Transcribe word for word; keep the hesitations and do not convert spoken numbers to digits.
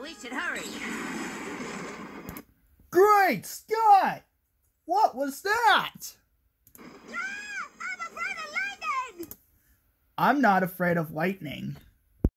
We should hurry. Great Scott! What was that? Ah, I'm afraid of lightning! I'm not afraid of lightning.